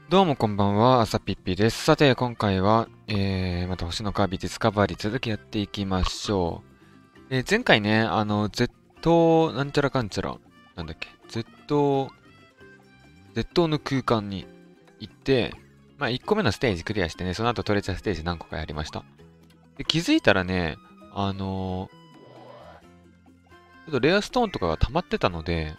どうもこんばんは、あさぴっぴです。さて、今回は、また星のカービィディスカバリー続きやっていきましょう。前回ね、Z なんちゃらかんちゃら、なんだっけ、Z の空間に行って、まあ、1個目のステージクリアしてね、その後トレジャーステージ何個かやりました。で、気づいたらね、ちょっとレアストーンとかが溜まってたので、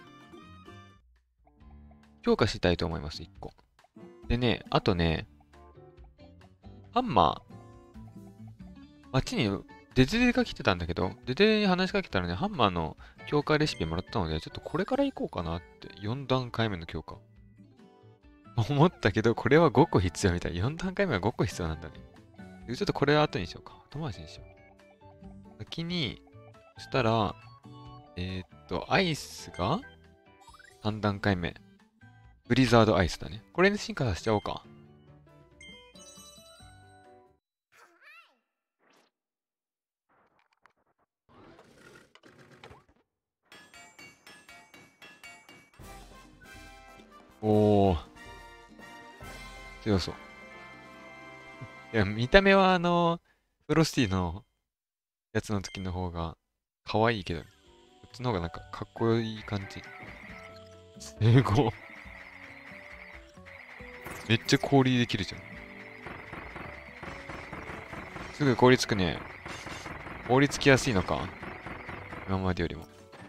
強化したいと思います、1個。でね、あとね、ハンマー、街にデデデが来てたんだけど、デデデに話しかけたらね、ハンマーの強化レシピもらったので、ちょっとこれから行こうかなって。4段階目の強化。思ったけど、これは5個必要みたい。4段階目は5個必要なんだね。ちょっとこれは後にしようか。後回しにしよう。先に、そしたら、アイスが3段階目。ブリザードアイスだね。これに進化させちゃおうか。おー、強そう。いや、見た目はフロスティのやつの時の方が可愛いけど、こっちの方がなんかかっこいい感じ。すごい。めっちゃ氷できるじゃん。すぐ氷つくね。氷つきやすいのか。今までよりも。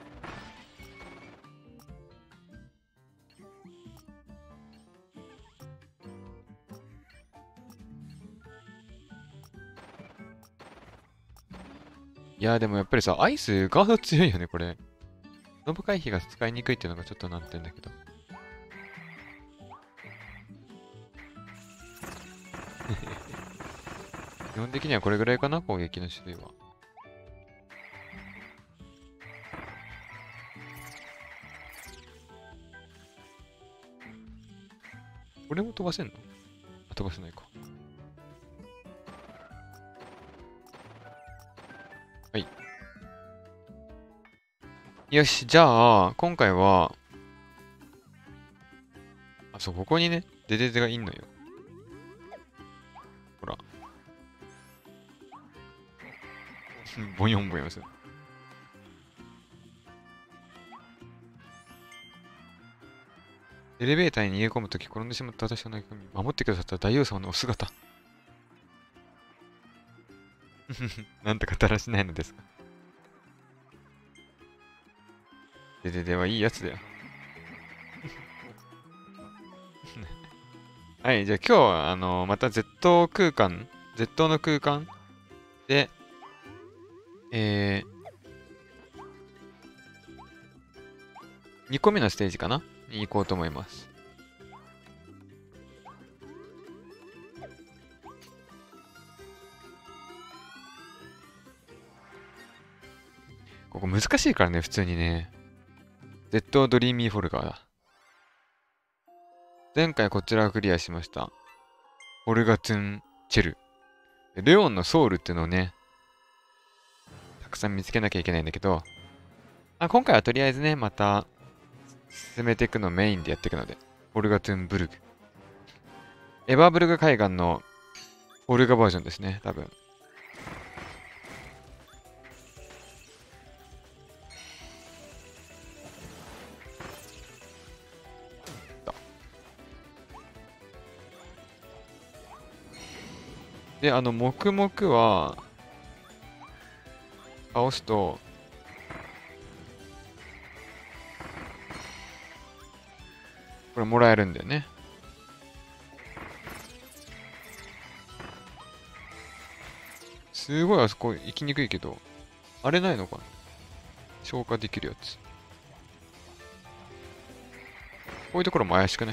いやーでもやっぱりさ、アイスガード強いよね、これ。ノブ回避が使いにくいっていうのがちょっと難点だけど。基本的にはこれぐらいかな、攻撃の種類は。これも飛ばせんの？あ、飛ばせないか。はい。よし、じゃあ、今回は、あ、そう、ここにね、デデデがいんのよ。ほら。ボヨンボヨンする。エレベーターに逃げ込むとき転んでしまった私を守ってくださった大王様のお姿。なんとかだらしないのですが。デデデはいいやつだよ。はい、じゃあ今日は、また Z 空間、Z の空間で、え2個目のステージかなに行こうと思います。ここ難しいからね、普通にね。Z ドリーミーフォルガーだ。前回こちらをクリアしました。オルガトゥン・チェル。レオンのソウルっていうのをね、たくさん見つけなきゃいけないんだけど、今回はとりあえずね、また進めていくのをメインでやっていくので、オルガトゥン・ブルグ。エバーブルグ海岸のオルガバージョンですね、多分。で、黙々は、倒すと、これもらえるんだよね。すごいあそこ行きにくいけど、あれないのかな？消化できるやつ。こういうところも怪しくね。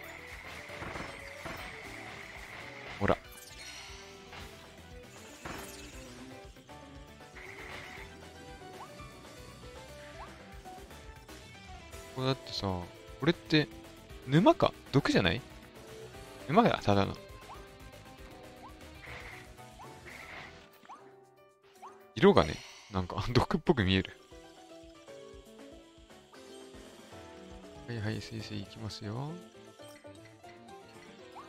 ほら。これだってさ、これって、沼か毒じゃない？沼だ、ただの。色がね、なんか毒っぽく見える。はいはい、スイスイ行きますよ。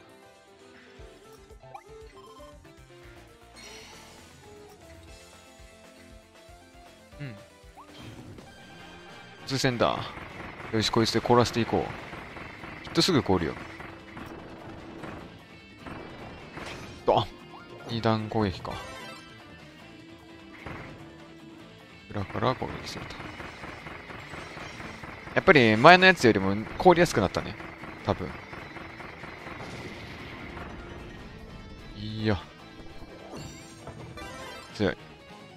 通戦だ。よし、こいつで凍らせていこう。きっとすぐ凍るよ。ドン！二段攻撃か。裏から攻撃すると。やっぱり前のやつよりも凍りやすくなったね。多分。いや。強い。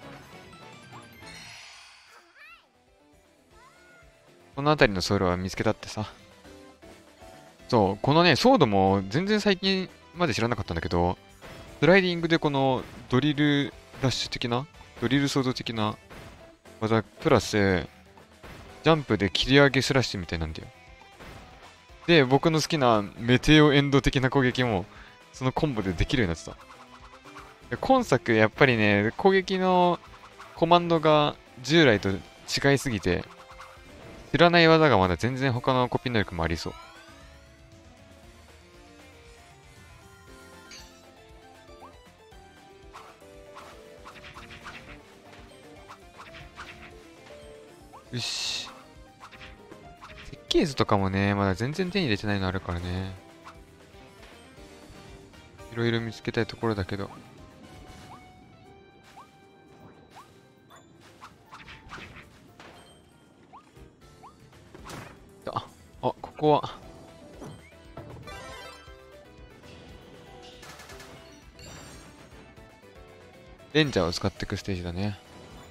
この辺りのソウルは見つけたってさ。そう、このね、ソードも全然最近まで知らなかったんだけど、スライディングでこのドリルラッシュ的な、ドリルソード的な技、プラス、ジャンプで切り上げスラッシュみたいなんだよ。で、僕の好きなメテオエンド的な攻撃も、そのコンボでできるようになってた。で今作、やっぱりね、攻撃のコマンドが従来と違いすぎて、知らない技がまだ全然他のコピー能力もありそう。よし。設計図とかもね、まだ全然手に入れてないのあるからね。いろいろ見つけたいところだけど。ここは。レンジャーを使っていくステージだね。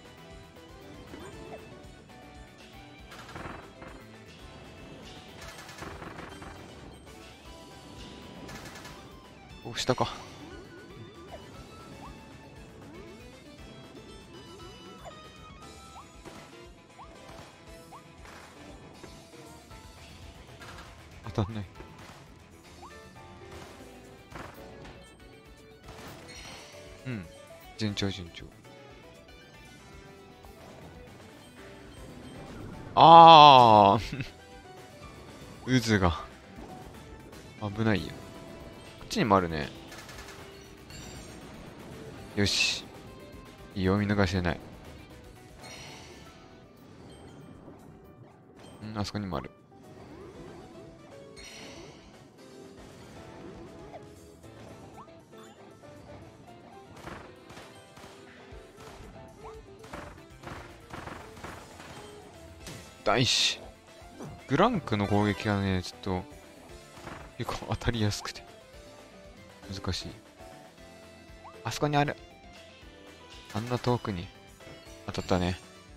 お、下か。当たんない。うん。順調順調。あー渦が。危ないよ。こっちにもあるね。よし。いいよ、見逃してない。うん、あそこにもある。大師。グランクの攻撃がね、ちょっと、結構当たりやすくて、難しい。あそこにある。あんな遠くに当たったね。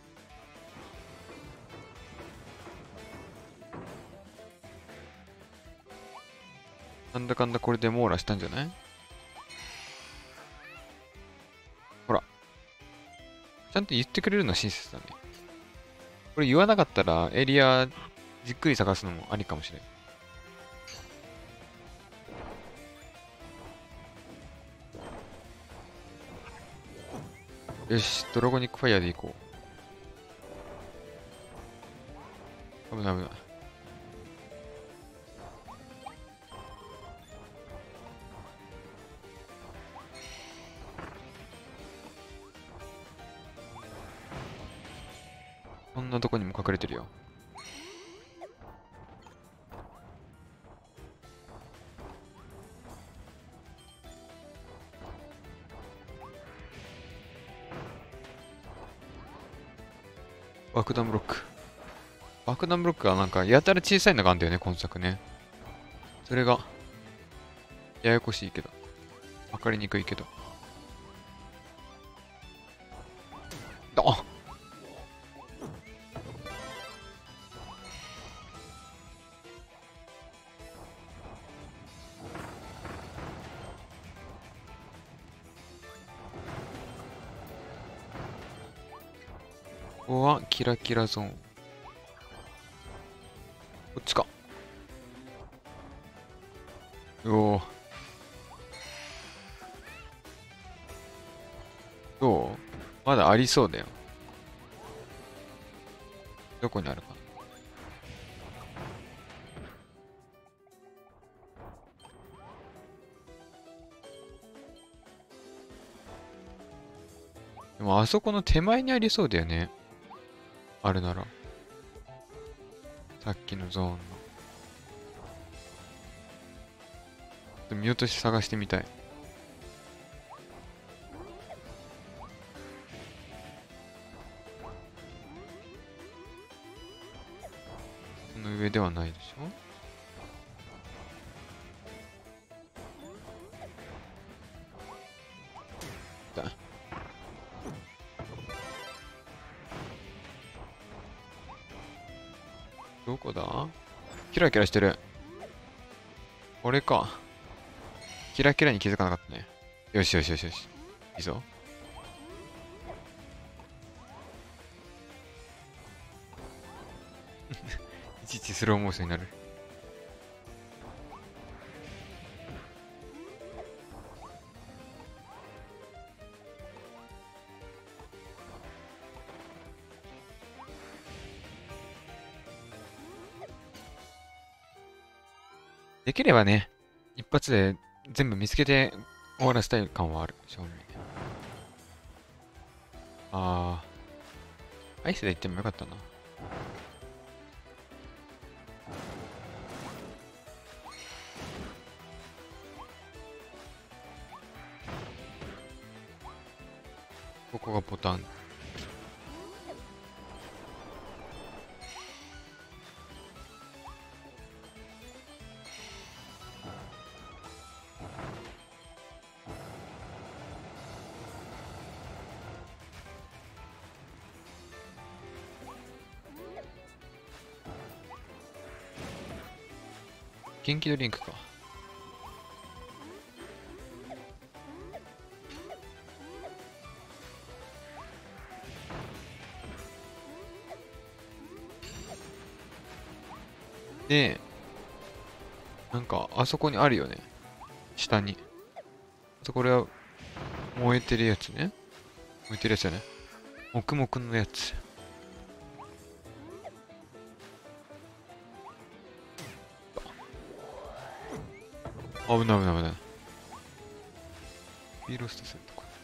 なんだかんだこれで網羅したんじゃない？ほら。ちゃんと言ってくれるのは親切だね。これ言わなかったらエリアじっくり探すのもありかもしれん。よし、ドラゴニックファイヤーでいこう。危ない危ない。こんなとこにも隠れてるよ。爆弾ブロック。爆弾ブロックがなんかやたら小さいのがあるんだよね、今作ね。それが、ややこしいけど。わかりにくいけど。あここはキラキラゾーン。こっちか。おー。どう？まだありそうだよ。どこにあるかな。でもあそこの手前にありそうだよね。あるなら。 さっきのゾーンの。見落とし探してみたい。この上ではないでしょ。だ。どこだ？キラキラしてる。これか。キラキラに気づかなかったね。よしよしよしよし。いいぞ。いちいちスローモーションになる。できればね、一発で全部見つけて終わらせたい感はある。正味。アイスで行ってもよかったな。ここがボタン。元気ドリンクか。で、なんか、あそこにあるよね。下に。これは、燃えてるやつね。燃えてるやつだね。黙々のやつ。危ない危ない危ない。ビーロストするとか。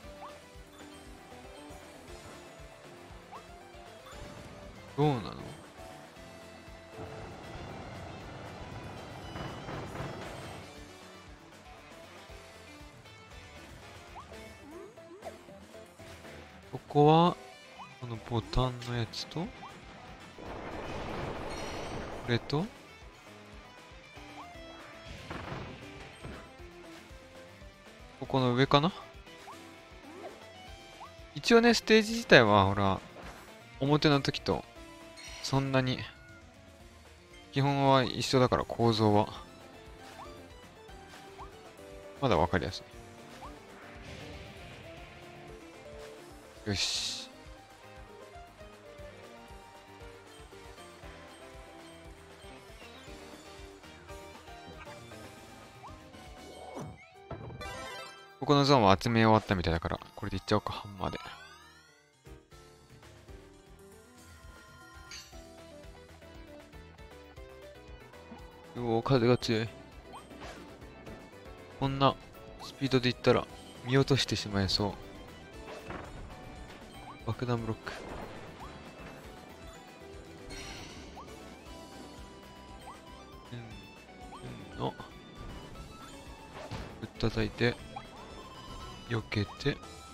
どうなの？ここは、このボタンのやつと、これと、ここの上かな。一応ね、ステージ自体は、ほら、表の時と、そんなに、基本は一緒だから構造は、まだわかりやすい。よし。ここのゾーンは集め終わったみたいだから、これでいっちゃおうか、ハンマーで。うおー、風が強い。こんなスピードでいったら見落としてしまいそう。爆弾ブロック。のぶったたいて避けて。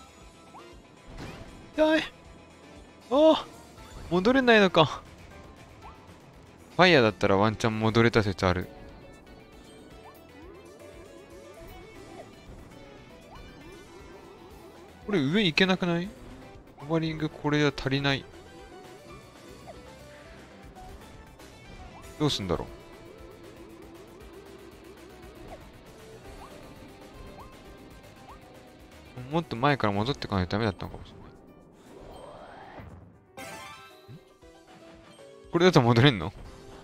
痛い。ああ、戻れないのか。ファイヤーだったらワンチャン戻れた説ある。これ上行けなくない？ホバリングこれじゃ足りない。どうすんだろう。もっと前から戻ってかないとダメだったのかもしれない。これだと戻れんの？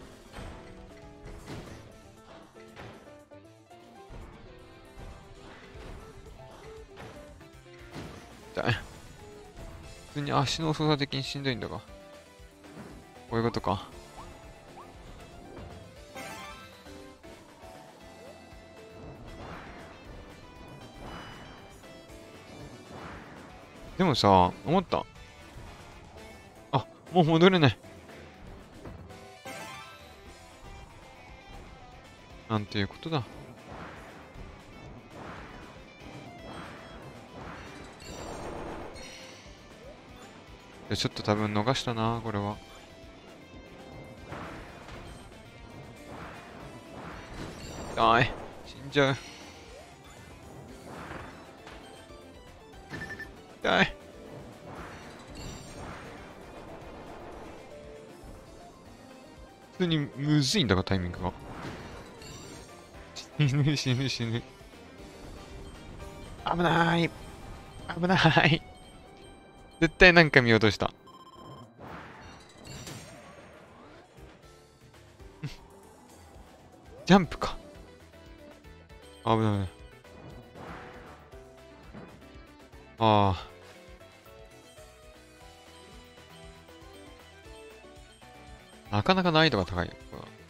だい。普通に足の操作的にしんどいんだが。こういうことか。でもさ、思った。あ、もう戻れない。 なんていうことだ。ちょっと多分逃したな、これは。あい、死んじゃう。痛い。普通にむずいんだが、タイミングが。死ぬ死ぬ死ぬ。危ない。危ない。絶対なんか見落とした。ジャンプか。危ない。ああ。なかなか難易度が高いよ。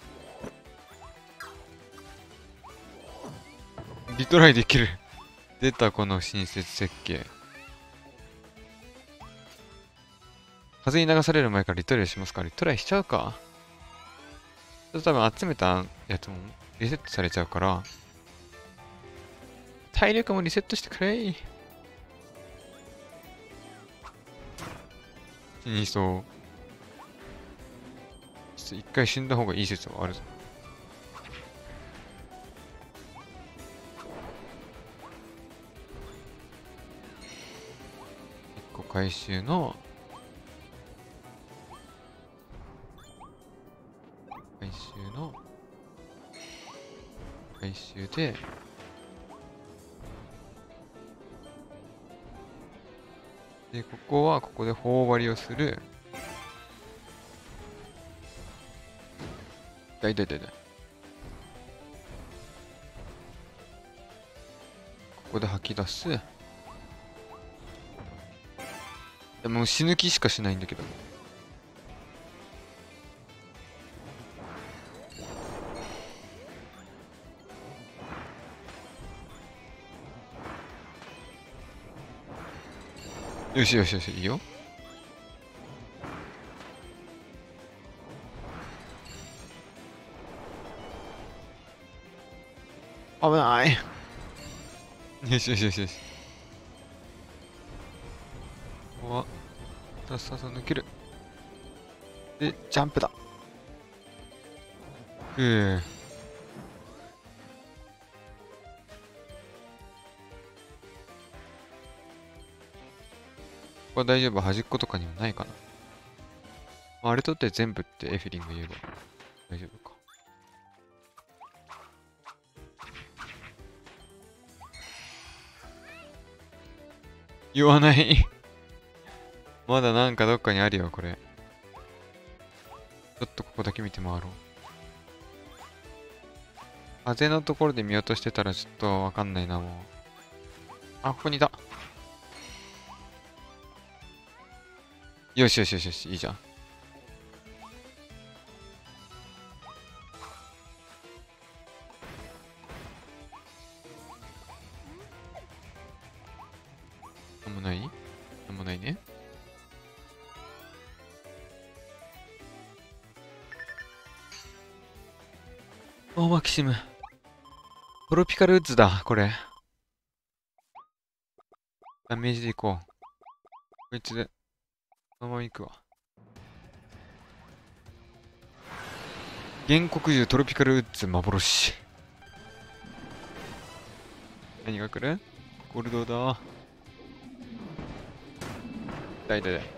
リトライできる。出た、この親切設計。風に流される前からリトライしますか？リトライしちゃうか？ちょっと多分集めたやつもリセットされちゃうから、体力もリセットしてくれ。死にそう。ちょっと一回死んだ方がいい説はあるぞ。一個回収の、回収で、で、ここはここで頬張りをする。痛い痛い痛い痛い。ここで吐き出す。でも死ぬ気しかしないんだけど。よしよしよし、いいよ。危ない。よしよしよしよし。ここは、さっさと抜ける。で、ジャンプだ。ここは大丈夫？端っことかにはないかな。あれとって全部ってエフィリンが言えば大丈夫か。言わないまだなんかどっかにあるよ、これ。ちょっとここだけ見て回ろう。風のところで見落としてたらちょっとわかんないな、もう。あ、ここにいた。よしよしよしよし、いいじゃん。なんもない？なんもないね。オーマキシム。トロピカルウッズだ、これ。ダメージでいこう。こいつで、そのまま行くわ。原国獣トロピカルウッズ幻。何が来る？ゴールドだ。だいだいだい。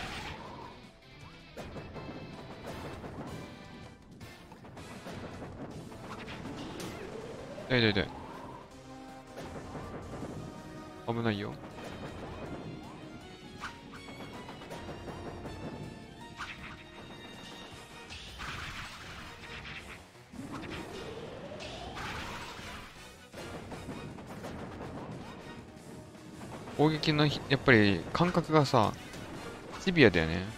だいだいだい。危ないよ。攻撃のやっぱり感覚がさ、シビアだよね。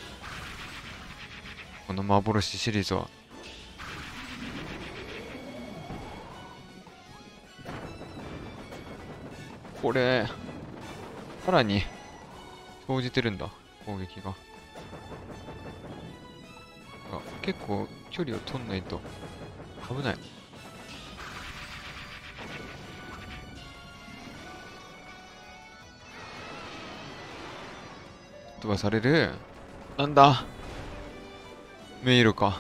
この幻シリーズは。これ、さらに生じてるんだ、攻撃が。結構距離を取んないと危ない。 飛ばされる。なんだ迷路か。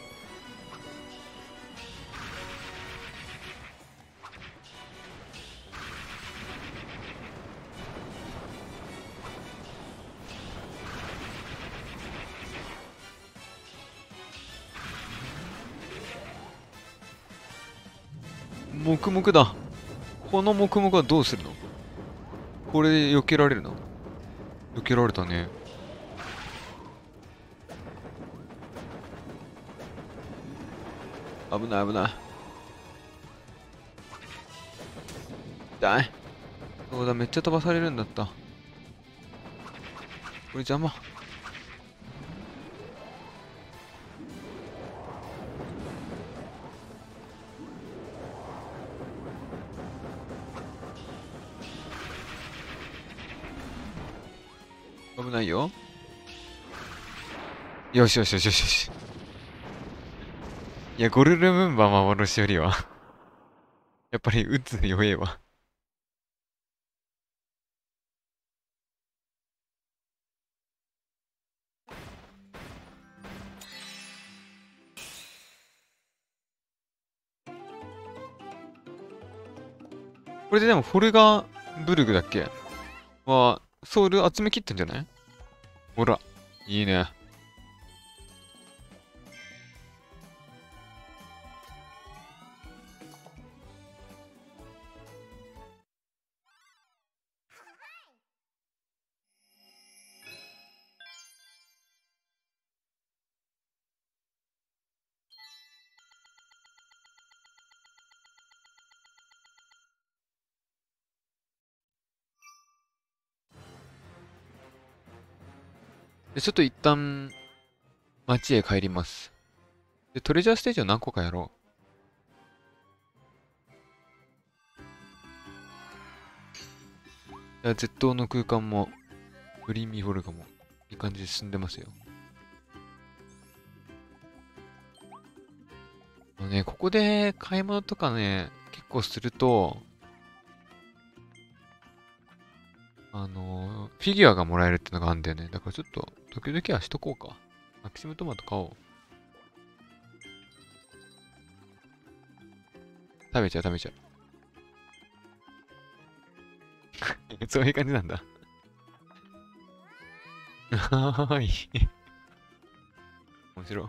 黙々だ。この黙々はどうするの？これで避けられるの？避けられたね。危ない危ない。痛い。そうだ、めっちゃ飛ばされるんだった。これ邪魔。危ないよ。よしよしよしよしよし。いや、ゴルルムンバ幻よりはやっぱり撃つ弱えわ。これででもフォルガブルグだっけは、ソウル集めきったんじゃない？ほら、いいね。で、ちょっと一旦、街へ帰ります。で、トレジャーステージを何個かやろう。じゃあ、絶倒の空間も、グリーンミーフォルガも、いい感じで進んでますよ。ね、ここで買い物とかね、結構すると、フィギュアがもらえるってのがあるんだよね。だからちょっと、時々はしとこうか。マキシムトマト買おう。食べちゃう、食べちゃう。そういう感じなんだ。はーい。面白い。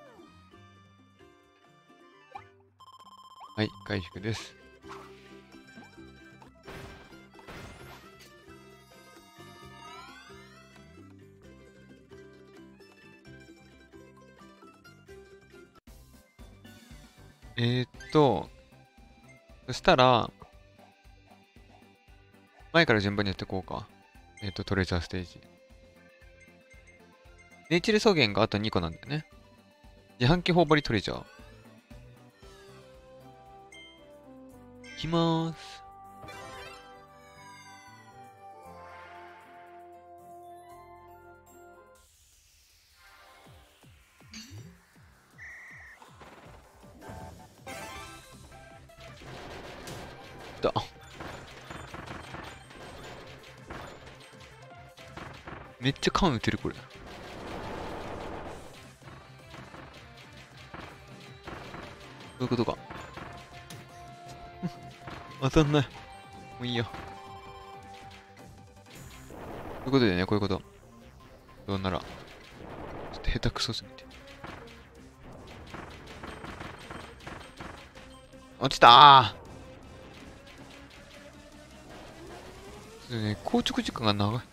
はい、回復です。そしたら、前から順番にやっていこうか。トレジャーステージ。ネイチル草原があと2個なんだよね。自販機頬張りトレジャー。いきまーす。だ。めっちゃ缶打てる、これ。どういうことか。当たんない。もういいよ。こういうことでね、こういうこと。どうなら。ちょっと下手くそすぎて。落ちたー。ちょっとね、硬直時間が長い。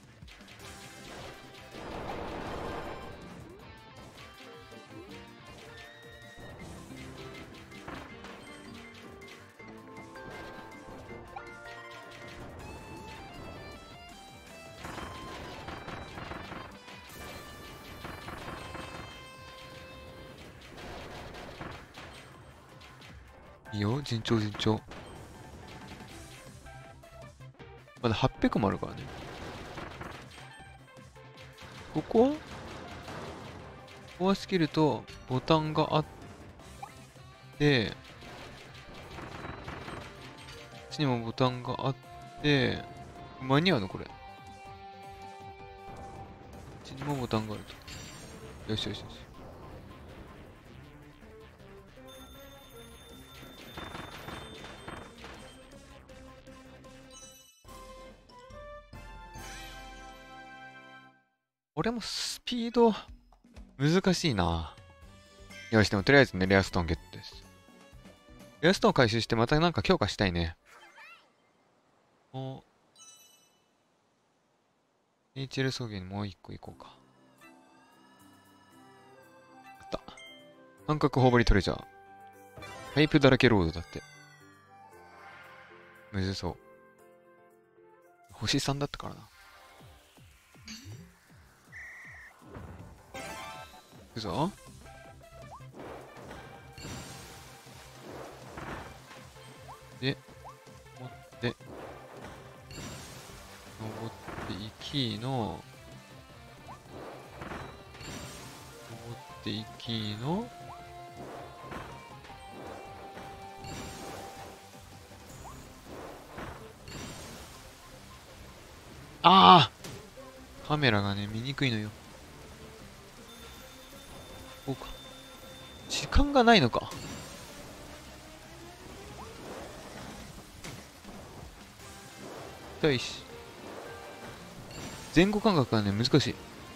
いいよ、順調順調。まだ800もあるからね。ここはここはスキルとボタンがあって、こっちにもボタンがあって、間に合うのこれ。 もボタンがあると。よしよしよし。俺もスピード難しいな。よし、でもとりあえずね、レアストーンゲットです。レアストーン回収してまたなんか強化したいね。もう、ネイチェル草原にもう一個行こうか。あった。半角頬張りトレジャー。パイプだらけロードだって。むずそう。星3だったからな。行くぞ。で、持って、登っていきの、登っていきの、ああカメラがね、見にくいのよ。こうか。時間がないのか。痛いし。前後感覚がね、難しい。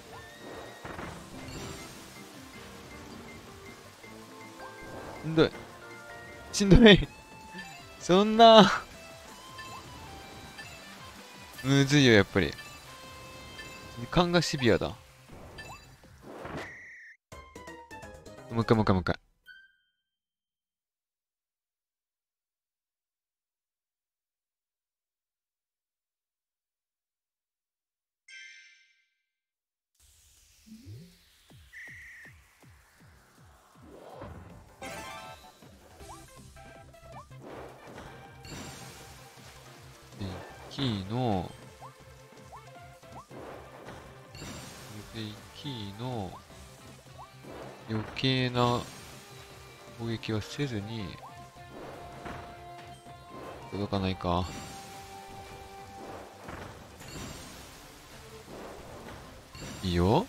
しんどい。しんどい。そんな、むずいよ、やっぱり。時間がシビアだ。もう一回もう一回もう一回。で、キーの、で、キーの余計な攻撃はせずに、届かないか。いいよ。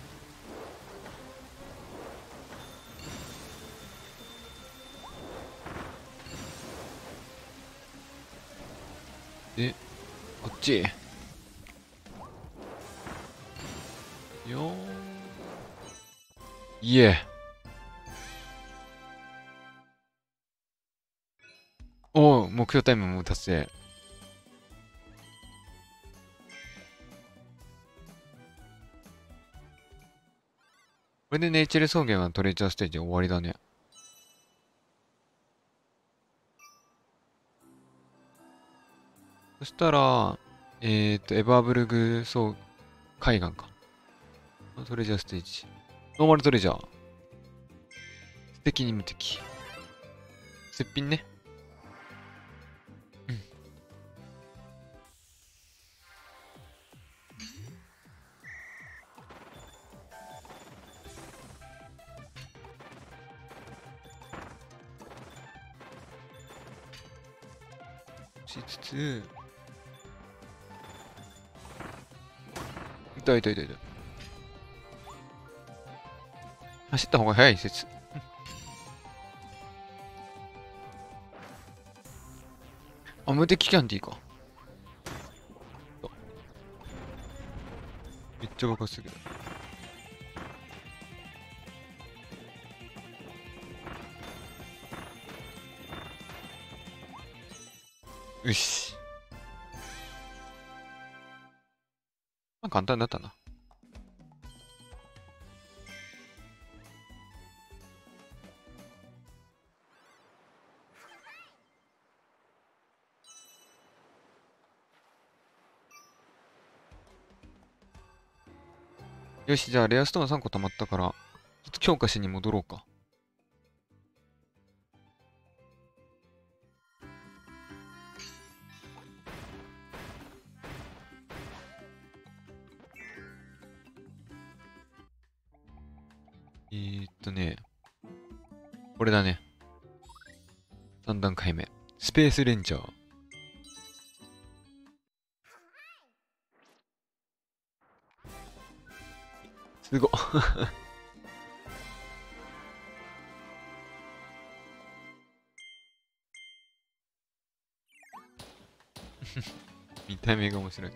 で、こっち。よーん。いえ。おお、目標タイムも達成。これでネイチェル草原はトレジャーステージ終わりだね。そしたら、エバーブルグ海岸か。トレジャーステージ。ノーマルトレジャー。素敵に無敵。すっぴんね。うん。しつつ、痛い痛い痛い痛い。走った方が早い説。あ、無敵キャンディーか。めっちゃ爆発するけど。よし。まあ簡単だったな。よし、じゃあレアストーン3個溜まったから、ちょっと強化しに戻ろうか。ね、これだね。3段階目。スペースレンジャー。 すごっ。見た目が面白い。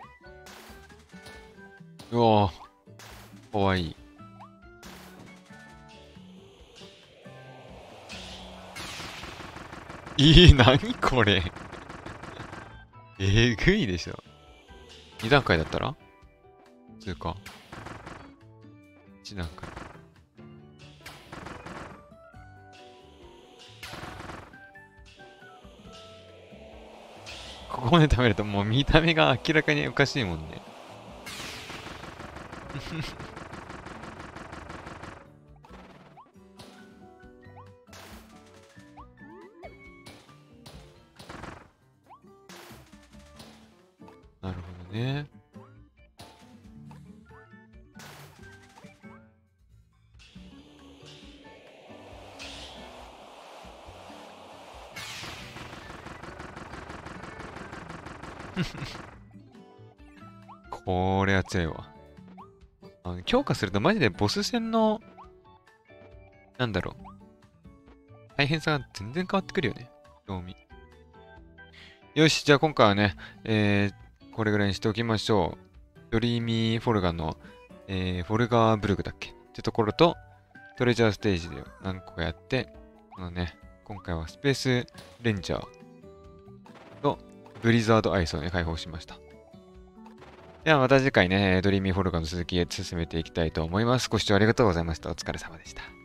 うわぁ、かわいい。なにこれ。えぐいでしょ。2段階だったら通過。1段階。ここで食べるともう見た目が明らかにおかしいもんね。なるほどね。これは強いわ。強化するとマジでボス戦の、なんだろう。大変さが全然変わってくるよね。興味。よし、じゃあ今回はね、これぐらいにしておきましょう。ドリーミーフォルガの、フォルガーブルグだっけってところと、トレジャーステージで何個かやって、このね、今回はスペースレンジャーとブリザードアイスをね、解放しました。ではまた次回ね、ドリーミーフォルガの続きへ進めていきたいと思います。ご視聴ありがとうございました。お疲れ様でした。